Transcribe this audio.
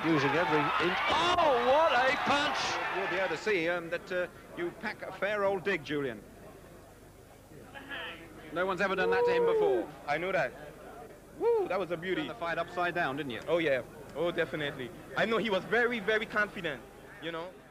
using every inch. Oh, what a punch! You'll be able to see that you pack a fair old dig, Julian. No one's ever done that to him before. I know that. Woo, that was a beauty. You turned the fight upside down, didn't you? Oh, yeah. Oh, definitely. I know he was very, very confident, you know.